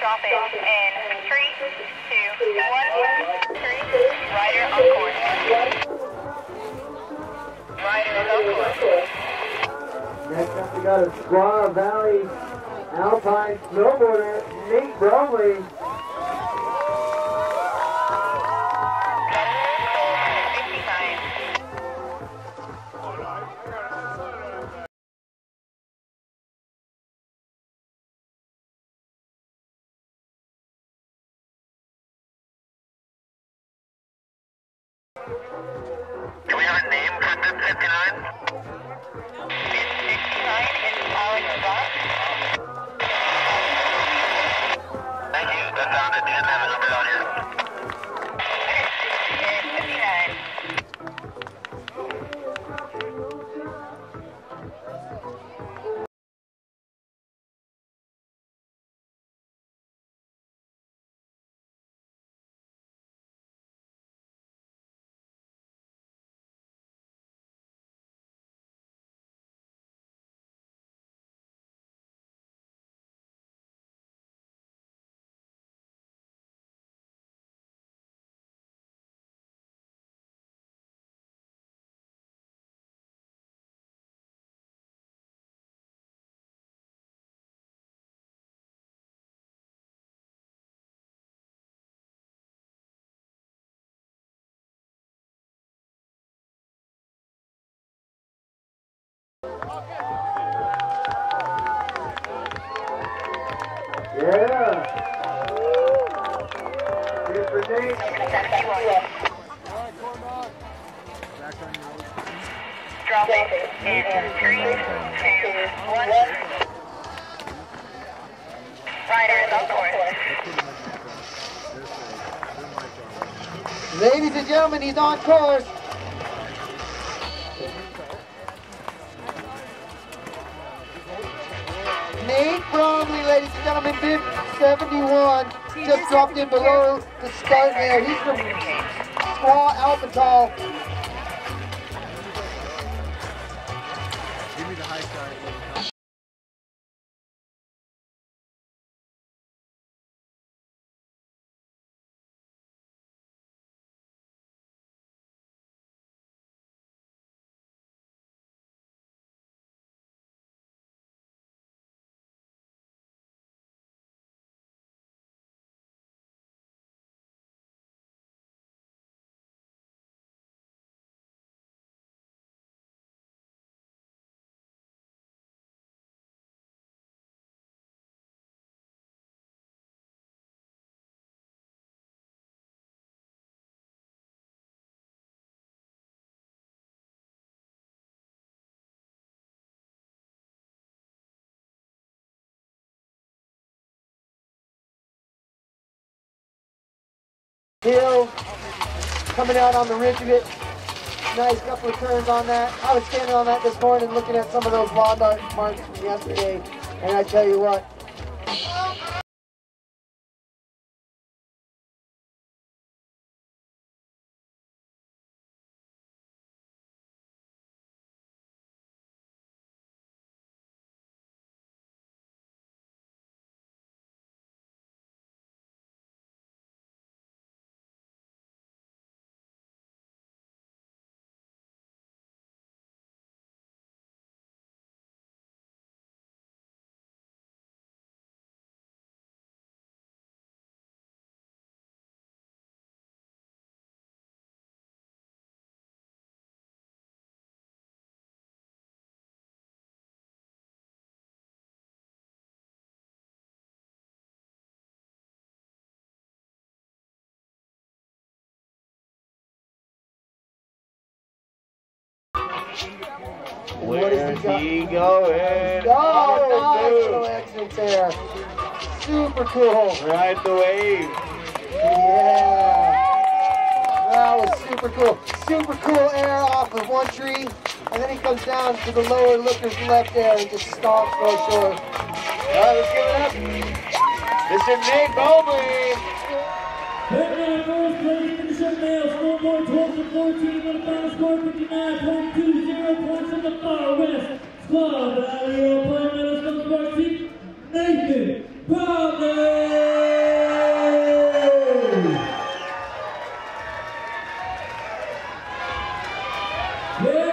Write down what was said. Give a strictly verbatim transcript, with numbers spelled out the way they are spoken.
Drop it in three, two, one, three. Rider on course. Rider is on course. Next up we got a Squaw Valley Alpine snowboarder, Nate Bromley. Do we have a name for Bib fifty-nine? Bib fifty-nine is Alex Boss. Thank you. That's down to ten. Have a number down here. Bib fifty-nine. Yeah. Good for Nate. Drop it in three, two, one. Rider is on course. Ladies and gentlemen, he's on course. Nate Bromley, ladies and gentlemen, bib seventy-one, just dropped in below the start there. He's from Squaw Alpentol. Give me the high side. Hill coming out on the ridge of it. Nice couple of turns on that. I was standing on that this morning looking at some of those bond marks from yesterday, and I tell you what. Where's he going? Oh, nice exit there. Super cool. Ride the wave. Yeah. That was super cool. Super cool air off of one tree, and then he comes down to the lower looker's left there and just stomps for shore. All right, let's give it up. Mister Nate Bromley. Right now, first place in the show male, snowboard twelve to fourteen with a final score fifty-nine point two zero points in the far west. Squaw Valley Alpine Middle School Sports Team, Nathan Bromley. Yeah.